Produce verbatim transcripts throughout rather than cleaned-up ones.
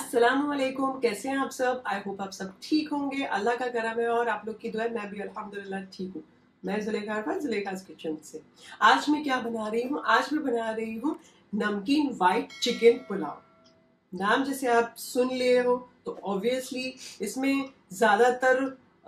अस्सलामुअलैकुम, कैसे हैं आप सब। आई होप आप सब ठीक होंगे। अल्लाह का करम है और आप लोग की दुआ है। मैं भी अल्हम्दुलिल्लाह ठीक हूँ। मैं जुलेखा अरफात, जुलेखा's किचन से। आज मैं क्या बना रही हूँ? आज मैं बना रही हूँ नमकीन वाइट चिकन पुलाव। नाम जैसे आप सुन लिए हो तो ऑब्वियसली इसमें ज्यादातर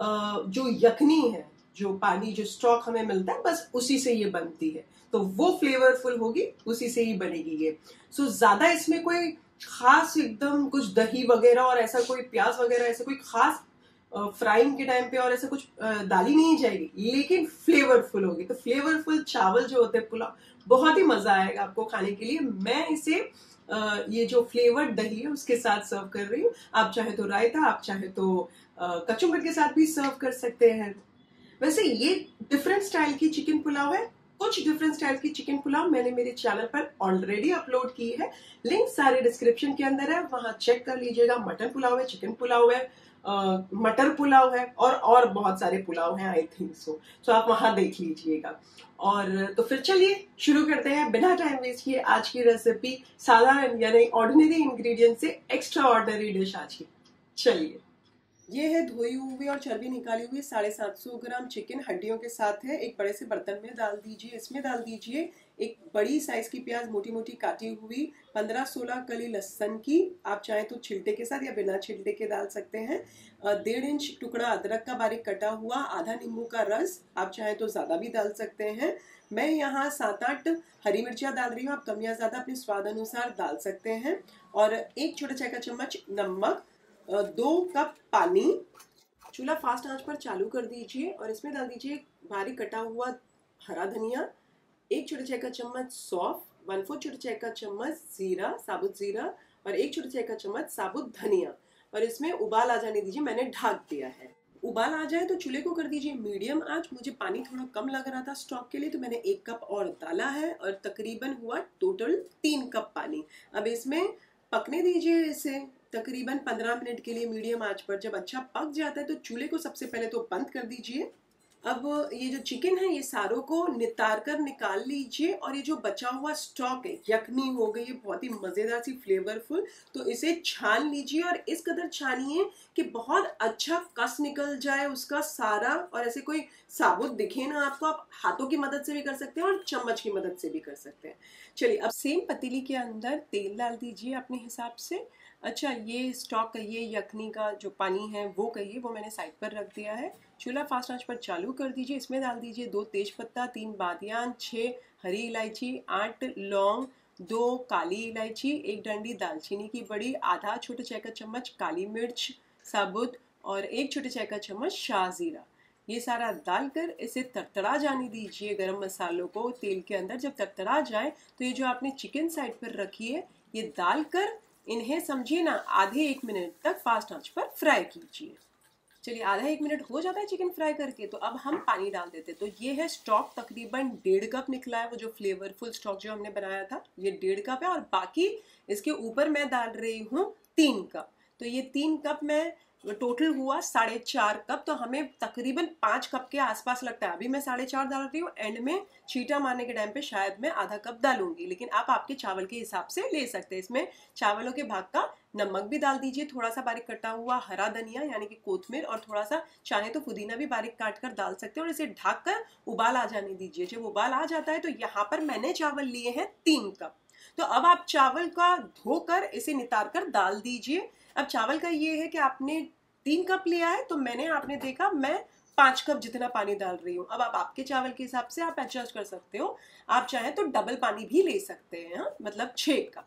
जो यखनी है, जो पानी जो स्टॉक हमें मिलता है, बस उसी से ये बनती है, तो वो फ्लेवरफुल होगी, उसी से ही बनेगी ये। सो so, ज्यादा इसमें कोई खास एकदम कुछ दही वगैरह और ऐसा कोई प्याज वगैरह ऐसा कोई खास फ्राइंग के टाइम पे और ऐसा कुछ डाली नहीं जाएगी, लेकिन फ्लेवरफुल होगी। तो फ्लेवरफुल चावल जो होते हैं पुलाव, बहुत ही मजा आएगा आपको खाने के लिए। मैं इसे आ, ये जो फ्लेवर्ड दही है उसके साथ सर्व कर रही हूँ। आप चाहे तो रायता, आप चाहे तो कचुम्बर के साथ भी सर्व कर सकते हैं। वैसे ये डिफरेंट स्टाइल की चिकन पुलाव है। कुछ डिफरेंट स्टाइल की चिकन पुलाव मैंने मेरे चैनल पर ऑलरेडी अपलोड की है, लिंक सारे डिस्क्रिप्शन के अंदर है, वहां चेक कर लीजिएगा। मटन पुलाव है, चिकन पुलाव है, आ, मटर पुलाव है और और बहुत सारे पुलाव हैं, आई थिंक सो। तो आप वहां देख लीजिएगा। और तो फिर चलिए शुरू करते हैं बिना टाइम वेस्ट किए आज की रेसिपी। साधारण यानी ऑर्डिनरी इंग्रेडिएंट से एक्स्ट्रा ऑर्डिनरी डिश आज की। चलिए, ये है धोई हुई और चर्बी निकाली हुई साढ़े सात सौ ग्राम चिकन, हड्डियों के साथ है। एक बड़े से बर्तन में डाल दीजिए। इसमें डाल दीजिए एक बड़ी साइज की प्याज मोटी मोटी काटी हुई, पंद्रह सोलह कली लहसुन की, आप चाहें तो छिलटे के साथ या बिना छिलटे के डाल सकते हैं। डेढ़ इंच टुकड़ा अदरक का बारीक कटा हुआ, आधा नींबू का रस, आप चाहें तो ज्यादा भी डाल सकते हैं। मैं यहाँ सात आठ हरी मिर्चियाँ डाल रही हूँ, आप कम या ज्यादा अपने स्वाद अनुसार डाल सकते हैं। और एक छोटा चाय का चम्मच नमक, दो कप पानी। चूल्हा फास्ट आंच पर चालू कर दीजिए और इसमें डाल दीजिए बारीक कटा हुआ हरा धनिया, एक छोटे चाय का चम्मच सौंफ, वन फोर छोटे चाय का चम्मच जीरा, साबुत जीरा, और एक छोटे चाय का चम्मच साबुत धनिया। और इसमें उबाल आ जाने दीजिए, मैंने ढक दिया है। उबाल आ जाए तो चूल्हे को कर दीजिए मीडियम आंच। मुझे पानी थोड़ा कम लग रहा था स्टॉक के लिए, तो मैंने एक कप और डाला है और तकरीबन हुआ टोटल तीन कप पानी। अब इसमें पकने दीजिए इसे तकरीबन पंद्रह मिनट के लिए मीडियम आंच पर। जब अच्छा पक जाता है तो चूल्हे को सबसे पहले तो बंद कर दीजिए। अब ये जो चिकन है ये सारों को नितार कर निकाल लीजिए, और ये जो बचा हुआ स्टॉक है, यखनी हो गई है बहुत ही मजेदार सी फ्लेवरफुल, तो इसे छान लीजिए। और इस कदर छानिए कि बहुत अच्छा कस निकल जाए उसका सारा, और ऐसे कोई साबुत दिखे ना आपको। आप हाथों की मदद से भी कर सकते हैं और चम्मच की मदद से भी कर सकते हैं। चलिए, अब सेम पतीली के अंदर तेल डाल दीजिए अपने हिसाब से। अच्छा, ये स्टॉक कहिए, यखनी का जो पानी है वो कहिए, वो मैंने साइड पर रख दिया है। चूल्हा फास्ट आंच पर चालू कर दीजिए। इसमें डाल दीजिए दो तेज पत्ता, तीन बादियान, छः हरी इलायची, आठ लौंग, दो काली इलायची, एक डंडी दालचीनी की बड़ी, आधा छोटे चाय का चम्मच काली मिर्च साबुत, और एक छोटे चाय का चम्मच शाहजीरा। ये सारा डालकर इसे तड़तड़ा जाने दीजिए गरम मसालों को तेल के अंदर। जब तड़तड़ा जाए तो ये जो आपने चिकन साइड पर रखी है ये डालकर इन्हें समझिए ना आधे एक मिनट तक फास्ट आंच पर फ्राई कीजिए। चलिए, आधा एक मिनट हो जाता है चिकन फ्राई करके, तो अब हम पानी डाल देते। तो ये है स्टॉक, तकरीबन डेढ़ कप निकला है। वो जो फ्लेवरफुल स्टॉक जो हमने बनाया था ये डेढ़ कप है, और बाकी इसके ऊपर मैं डाल रही हूँ तीन कप। तो ये तीन कप में टोटल हुआ साढ़े चार कप। तो हमें तकरीबन पाँच कप के आसपास लगता है। अभी मैं साढ़े चार डाल रही हूँ, एंड में छींटा मारने के टाइम पे शायद मैं आधा कप डालूंगी, लेकिन आप आपके चावल के हिसाब से ले सकते हैं। इसमें चावलों के भाग का नमक भी डाल दीजिए, थोड़ा सा बारीक कटा हुआ हरा धनिया यानी कि कोथमीर, और थोड़ा सा चाहे तो पुदीना भी बारीक काट कर डाल सकते हैं। और इसे ढक कर उबाल आ जाने दीजिए। जब उबाल आ जाता है तो यहाँ पर मैंने चावल लिए हैं तीन कप। तो अब आप चावल का धोकर इसे नितार कर डाल दीजिए। अब चावल का ये है कि आपने तीन कप लिया है, तो मैंने आपने देखा मैं पांच कप जितना पानी डाल रही हूँ। अब आप आपके चावल के हिसाब से आप एडजस्ट कर सकते हो। आप चाहें तो डबल पानी भी ले सकते हैं, हाँ? मतलब छः कप।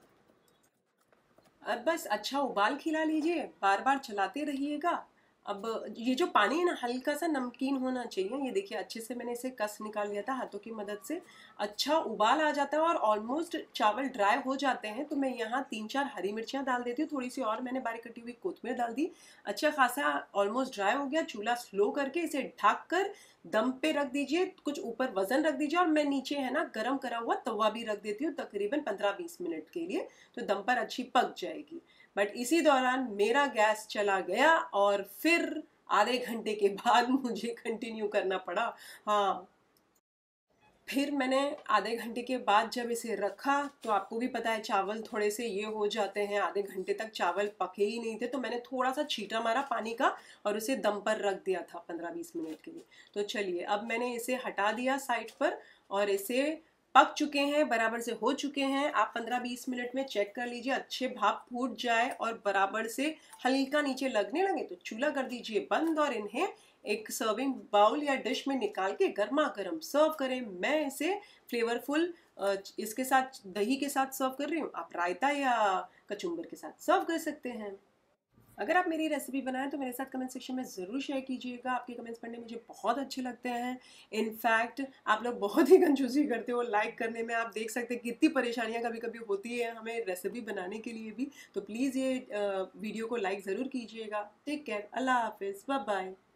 अब बस अच्छा उबाल खिला लीजिए, बार बार चलाते रहिएगा। अब ये जो पानी है ना हल्का सा नमकीन होना चाहिए। ये देखिए अच्छे से मैंने इसे कस निकाल लिया था हाथों की मदद से। अच्छा उबाल आ जाता है और ऑलमोस्ट चावल ड्राई हो जाते हैं, तो मैं यहाँ तीन चार हरी मिर्चियाँ डाल देती हूँ, थोड़ी सी और मैंने बारीक कटी हुई कोथमीर डाल दी। अच्छा खासा ऑलमोस्ट ड्राई हो गया। चूल्हा स्लो करके इसे ढक कर दम पे रख दीजिए। कुछ ऊपर वजन रख दीजिए, और मैं नीचे है ना गरम करा हुआ तवा भी रख देती हूँ तकरीबन पंद्रह बीस मिनट के लिए, तो दम पर अच्छी पक जाएगी। बट इसी दौरान मेरा गैस चला गया और फिर आधे घंटे के बाद मुझे कंटिन्यू करना पड़ा। हाँ, फिर मैंने आधे घंटे के बाद जब इसे रखा तो आपको भी पता है चावल थोड़े से ये हो जाते हैं, आधे घंटे तक चावल पके ही नहीं थे, तो मैंने थोड़ा सा छींटा मारा पानी का और उसे दम पर रख दिया था पंद्रह बीस मिनट के लिए। तो चलिए अब मैंने इसे हटा दिया साइड पर और इसे पक चुके हैं, बराबर से हो चुके हैं। आप पंद्रह बीस मिनट में चेक कर लीजिए, अच्छे भाप फूट जाए और बराबर से हल्का नीचे लगने लगे तो चूल्हा कर दीजिए बंद और इन्हें एक सर्विंग बाउल या डिश में निकाल के गर्मा गर्म सर्व करें। मैं इसे फ्लेवरफुल इसके साथ दही के साथ सर्व कर रही हूँ, आप रायता या कचुम्बर के साथ सर्व कर सकते हैं। अगर आप मेरी रेसिपी बनाएं तो मेरे साथ कमेंट सेक्शन में ज़रूर शेयर कीजिएगा, आपके कमेंट्स पढ़ने मुझे बहुत अच्छे लगते हैं। इनफैक्ट आप लोग बहुत ही कंजूसी करते हो लाइक करने में, आप देख सकते हैं कितनी परेशानियां कभी कभी होती है हमें रेसिपी बनाने के लिए भी। तो प्लीज़ ये वीडियो को लाइक ज़रूर कीजिएगा। टेक केयर, अल्लाह हाफिज़, बाय बाय।